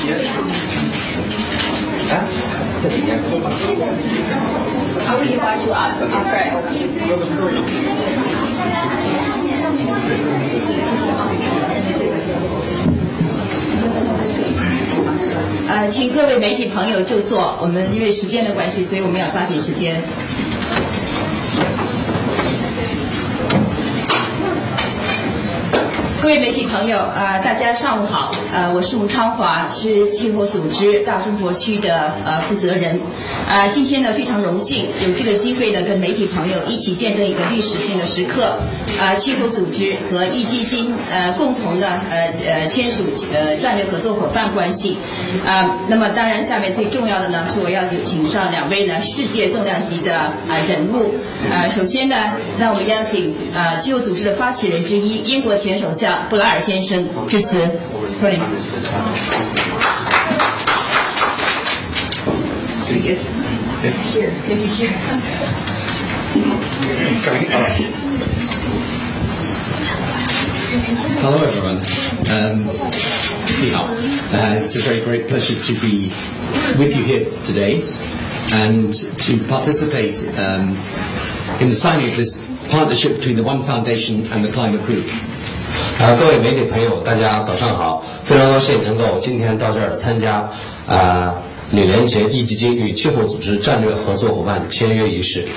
I will invite you after opening. 请各位媒体朋友就坐。我们因为时间的关系，所以我们要抓紧时间。各位媒体朋友，大家上午好。我是吴昌华，是气候组织大中国区的负责人。今天呢非常荣幸有这个机会呢跟媒体朋友一起见证一个历史性的时刻。气候组织和壹基金共同的签署战略合作伙伴关系。那么当然下面最重要的呢是我要请上两位呢世界重量级的人物。首先呢让我们邀请气候组织的发起人之一英国前首相布莱尔先生致辞。欢迎。Here, can you hear? Hello, everyone. It's a very great pleasure to be with you here today and to participate in the signing of this partnership between the One Foundation and the Climate Group. 各位媒体朋友，大家早上好！非常高兴能够今天到这儿参加李连杰壹基金与气候组织战略合作伙伴签约仪式。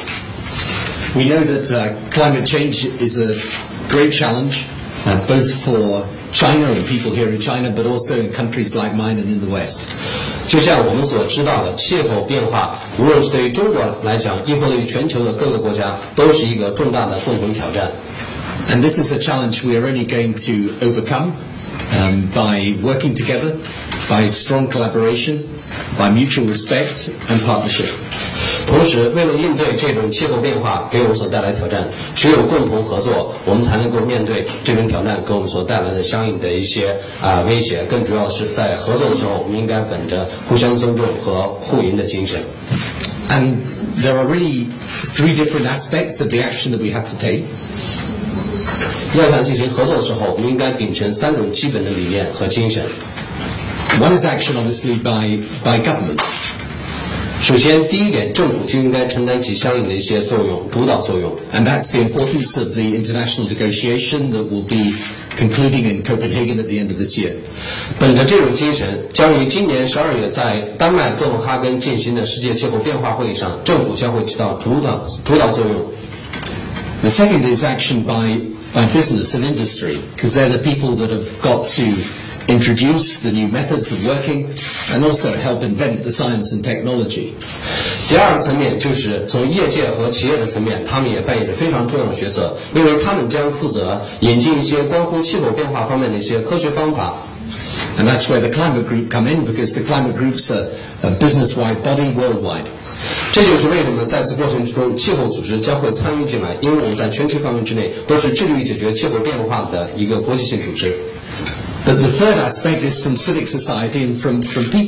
We know that climate change is a great challenge, both for China and people here in China, but also in countries like mine and in the West. 就像我们所知道的，气候变化无论是对于中国来讲，亦或对于全球的各个国家，都是一个重大的共同挑战。 And this is a challenge we are only going to overcome by working together, by strong collaboration, by mutual respect and partnership. 同时，为了应对这种气候变化给我们所带来挑战，只有共同合作，我们才能够面对这种挑战给我们所带来的相应的一些威胁。更主要是在合作的时候，我们应该本着互相尊重和互赢的精神。 And there are really three different aspects of the action that we have to take. 要想进行合作的时候，我们应该秉承三种基本的理念和精神。 One is action, obviously, by government. 首先，第一点，政府就应该承担起相应的一些作用，主导作用。 And that's the importance of the international negotiation that will be concluding in Copenhagen at the end of this year. 本着这种精神，将于今年12月在丹麦哥本哈根进行的世界气候变化会议上，政府将会起到主导作用。 The second is action by business and industry, because they're the people that have got to introduce the new methods of working and also help invent the science and technology. 第二个层面就是从业界和企业的层面，他们也扮演着非常重要的角色，因为他们将负责引进一些关乎气候变化方面的一些科学方法。 And that's where the Climate Group come in, because the Climate Group's a business-wide body worldwide. 这就是为什么在此过程之中，气候组织将会参与进来，因为我们在全球范围之内都是致力于解决气候变化的一个国际性组织。 But the third aspect is from civic society and from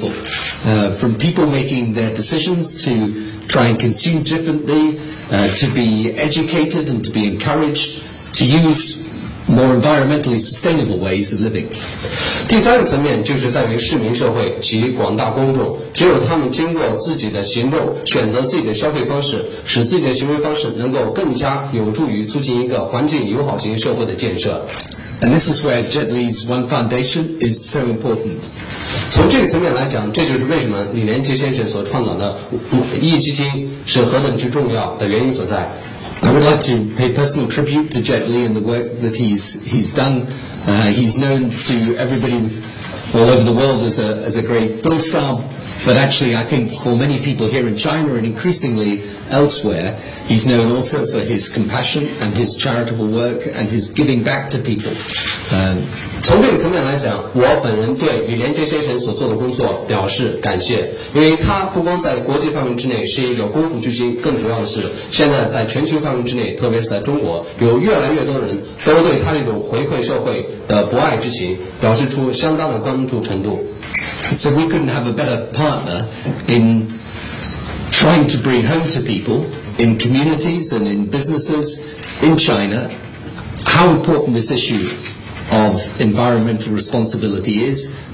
people making their decisions to try and consume differently, to be educated and to be encouraged to use more environmentally sustainable ways of living. 第三个层面就是在于市民社会及广大公众，只有他们经过自己的行动，选择自己的消费方式，使自己的行为方式能够更加有助于促进一个环境友好型社会的建设。 And this is where Jet Li's One Foundation is so important. 从这个层面来讲，这就是为什么李连杰先生所创造的壹基金是何等之重要的原因所在。 I would like to pay personal tribute to Jet Li and the work that he's done. He's known to everybody all over the world as a great film star, but actually I think for many people here in China and increasingly elsewhere, he's known also for his compassion and his charitable work and his giving back to people. 从这个层面来讲，我本人对李连杰先生所做的工作表示感谢，因为他不光在国际范围之内是一个功夫巨星，更主要的是现在在全球范围之内，特别是在中国，有越来越多人都对他这种回馈社会的博爱之情表示出相当的关注程度。 So we couldn't have a better partner in trying to bring home to people in communities and in businesses in China how important this issue of environmental responsibility is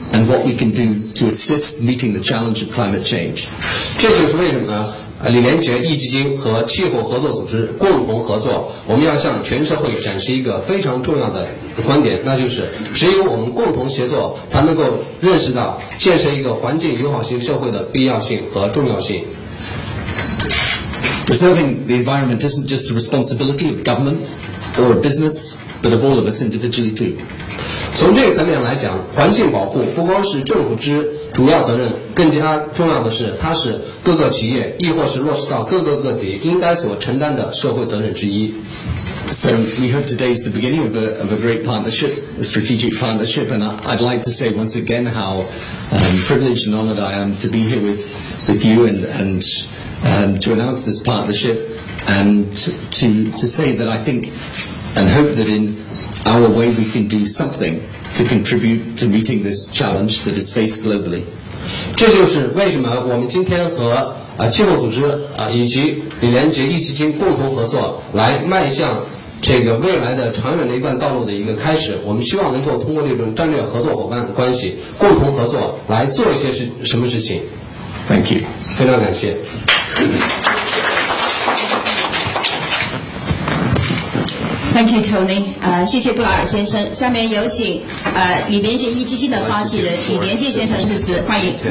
and what we can do to assist meeting the challenge of climate change. 这就是为什么呢？李连杰壹基金和气候合作组织共同合作，我们要向全社会展示一个非常重要的观点，那就是只有我们共同协作，才能够认识到建设一个环境友好型社会的必要性和重要性。 Preserving the environment isn't just the responsibility of government or a business, but of all of us individually too. 从这个层面来讲，环境保护不光是政府之主要责任，更加重要的是，它是各个企业亦或是落实到各个个体应该所承担的社会责任之一。 So we hope today is the beginning of a great partnership, a strategic partnership, and I'd like to say once again how privileged and honoured I am to be here with you and to announce this partnership and to say that I think and hope that in our way we can do something to contribute to meeting this challenge that is faced globally. 这就是为什么我们今天和气候组织以及李连杰壹基金共同合作，来迈向这个未来的长远的一段道路的一个开始。我们希望能够通过这种战略合作伙伴关系，共同合作来做一些什么事情。 Thank you. 非常感谢。 Thank you, Tony. 谢谢布拉尔先生。下面有请李连杰壹基金的发起人李连杰先生致辞，欢迎。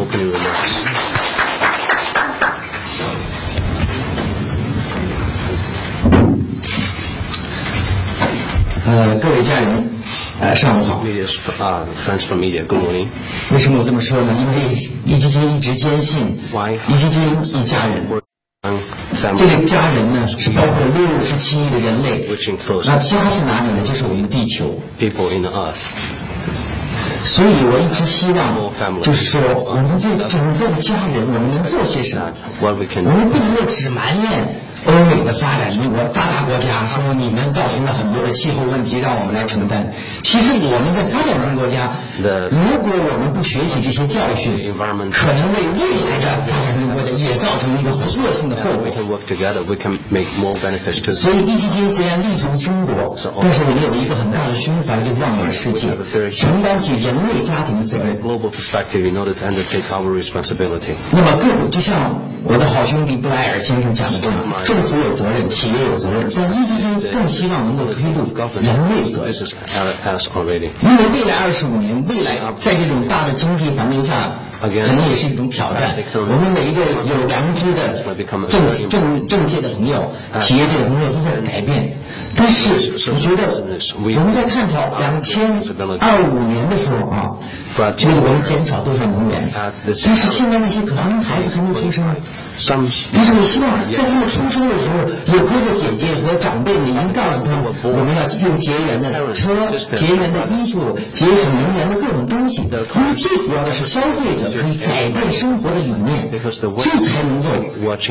各位家人，上午好。 Friends from media, good morning. 为什么我这么说呢？因为壹基金一直坚信，壹基金一家人。这个家人呢，是包括67亿的人类。那家是哪里呢？就是我们的地球。 People in the earth. 所以我一直希望，就是说，我们这整个的家人，我们能做些什么？我们不能够只埋怨欧美的发达国家，说你们造成了很多的气候问题，让我们来承担。其实我们在发展中国家，如果我们不学习这些教训，可能为未来的发展中国家也造成一个恶性的后果。所以壹基金虽然立足中国，但是我们有一个很大的胸怀，就是望远世界，承担起人类家庭的责任。那么就像我的好兄弟布莱尔先生讲的这样，政府有责任，企业有责任，但壹基金更希望能够推动人类责任。因为未来25年，未来在这种大的经济环境下，可能也是一种挑战。我们每一个有良知的政界的朋友、企业界的朋友都在改变。但是我觉得我们在探讨2025年的时候这个我们减少多少能源？但是现在那些可能孩子还没出生。但是我希望在他们出生的时候，有哥哥姐姐和长辈们已经告诉他们，我们要用节源的车、节源的衣服、节省能源的各种东西。因为最主要的是消费者可以改变生活的理念，这才能够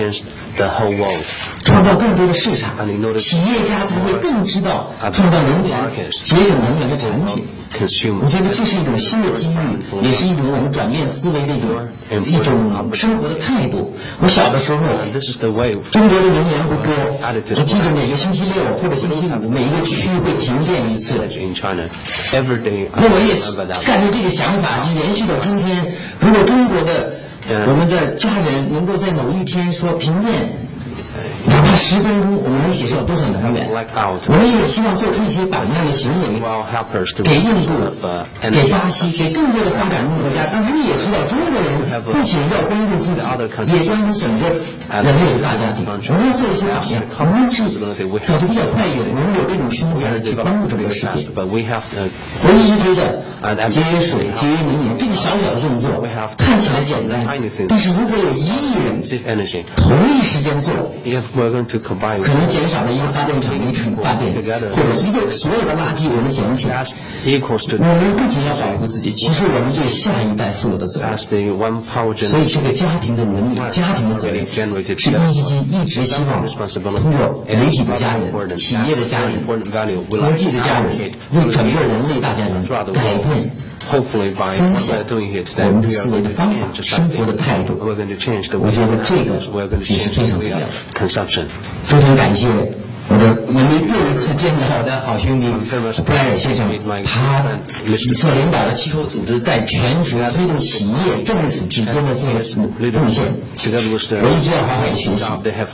创造更多的市场，企业家才会更知道创造能源、节省能源的产品。我觉得这是一种新的机遇，也是一种我们转变思维的一种生活的态度。我小的时候，中国的能源不多，我记得每个星期六或者星期五，每一个区会停电一次。那我也干着这个想法，就延续到今天。如果中国的我们的家人能够在某一天说停电，哪怕10分钟，我们能节省多少能源？我们也希望做出一些榜样的行为，给印度、给巴西、给更多的发展中国家，让他们也知道中国人不仅要关注自己，也关注整个人类的大家庭。我们要做一些榜样，我们是走得比较快一点，我们有这种胸怀去帮助整个世界。我一直觉得节约水、节约能源这个小小的动作看起来简单，但是如果有1亿人同一时间做，可能减少了一个发电厂的一场发电，或者一个所有的垃圾我们捡起来。我们不仅要保护自己，其实我们对下一代负有的责任。所以这个家庭的伦理、家庭的责任，是壹基金一直希望通过媒体的家人、企业的家人、国际的家人，为整个人类大家庭改变。分享我们的思维的方法、生活的态度，我觉得这个也是非常重要的。非常感谢我们又一次见到我的好兄弟布莱尔先生，他所领导的气候组织在全球推动企业、政府之间的这个贡献，我一直要好好的学习。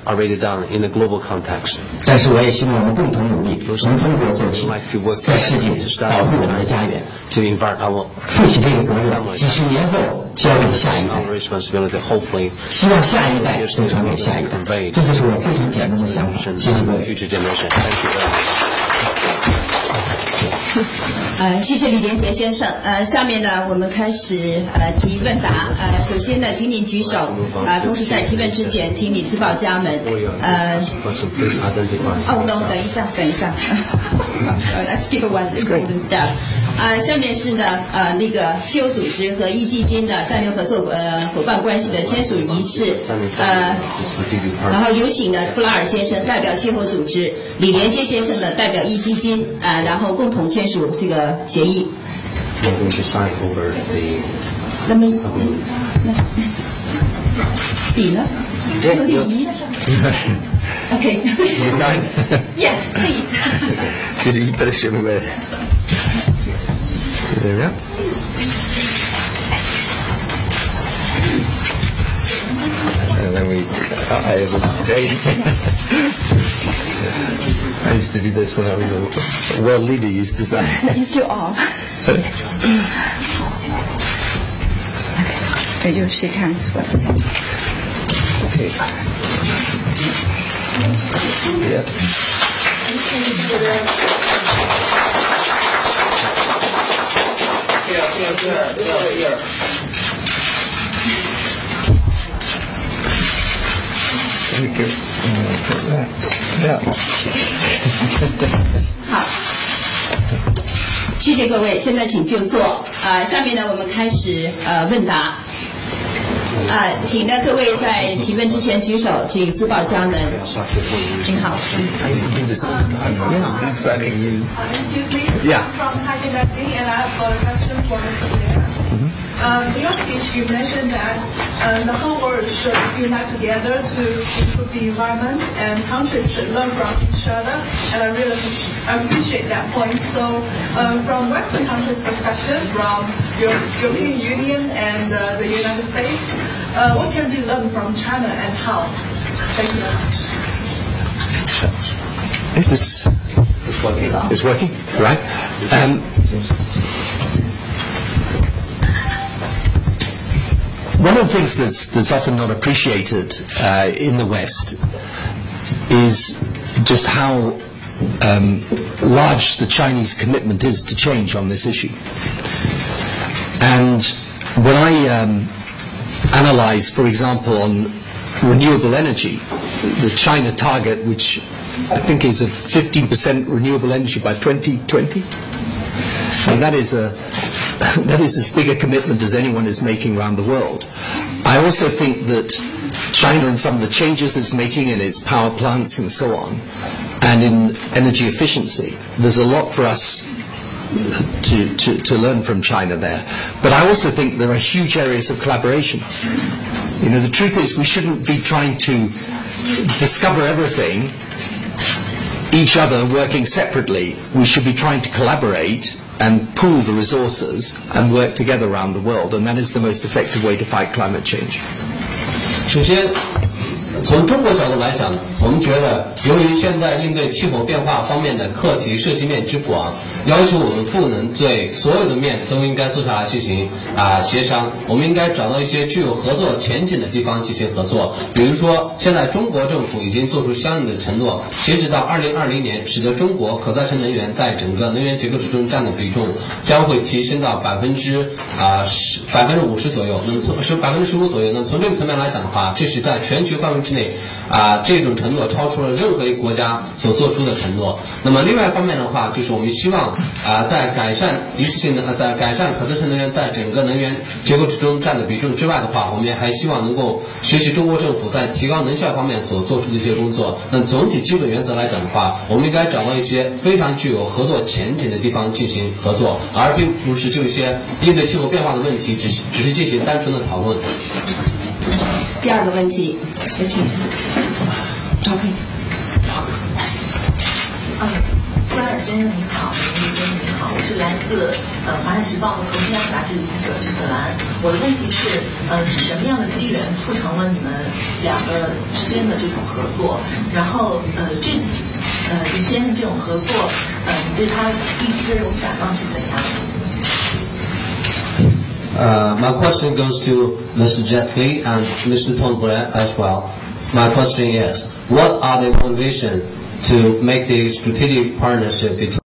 但是我也希望我们共同努力，从中国做起，在世界保护我们的家园，负起这个责任，几十年后交给下一代，希望下一代都传给下一代，这就是我非常简单的想法。谢谢各位。 谢谢李连杰先生。下面呢，我们开始提问答。首先呢，请您举手。同时在提问之前，请你自报家门。等一下。Let's skip one important step. 下面是呢，那个气候组织和壹基金的战略合作伙伴关系的签署仪式。然后有请呢布拉尔先生代表气候组织，李连杰先生呢代表壹基金，然后共同签署这个协议。那么，笔呢？有礼仪。Okay. You sign? Yeah, please. Just you better show me where. There we go. And then we. This is great. I used to do this when I was a world leader. Used to sign. You still are. Okay. You shake hands with. It's okay. Yeah. Here. Thank you. Yeah. 好，谢谢各位，现在请就坐。下面呢，我们开始问答。请呢各位在提问之前举手，请自报家门。您好。 Excuse me. Yeah. I'm from Taipei Magazine, and I have got a question for Mr. Blair. In your speech, you mentioned that the whole world should unite together to improve the environment, and countries should learn from each other. And I really appreciate that point. So, from Western countries' perspective, from European Union and the United States, what can be learned from China and how? Thank you very much. It's working, right? One of the things that's often not appreciated in the West is just how large the Chinese commitment is to change on this issue. And when I analyze, for example, on renewable energy, the China target, which I think is a 15% renewable energy by 2020, and that is as big a commitment as anyone is making around the world. I also think that China and some of the changes it's making in its power plants and so on, and in energy efficiency, there's a lot for us to learn from China there. But I also think there are huge areas of collaboration. You know, the truth is we shouldn't be trying to discover everything, each other working separately. We should be trying to collaborate and pool the resources and work together around the world, and that is the most effective way to fight climate change. 首先，从中国角度来讲呢，我们觉得由于现在应对气候变化方面的课题涉及面之广，要求我们不能对所有的面都应该坐下来进行协商，我们应该找到一些具有合作前景的地方进行合作。比如说，现在中国政府已经做出相应的承诺，截止到2020年，使得中国可再生能源在整个能源结构之中占的比重将会提升到50%左右，那么是15%左右。那么从这个层面来讲的话，这是在全球范围之内这种承诺超出了任何一个国家所做出的承诺。那么另外一方面的话，就是我们希望在改善一次性的在改善可再生能源在整个能源结构之中占的比重之外的话，我们也还希望能够学习中国政府在提高能效方面所做出的一些工作。那总体基本原则来讲的话，我们应该找到一些非常具有合作前景的地方进行合作，而并不是就一些应对气候变化的问题只是进行单纯的讨论。 第二个问题，有请。OK。 布莱尔先生您好，林先生您好，我是来自《华南时报》和《头天杂志》的记者李子兰。我的问题是，是什么样的机缘促成了你们两个之间的这种合作？然后林先生这种合作，你对他预期的这种展望是怎样的？ My question goes to Mr. Jet Li and Mr. Tony Blair as well. My question is, what are the motivation to make the strategic partnership between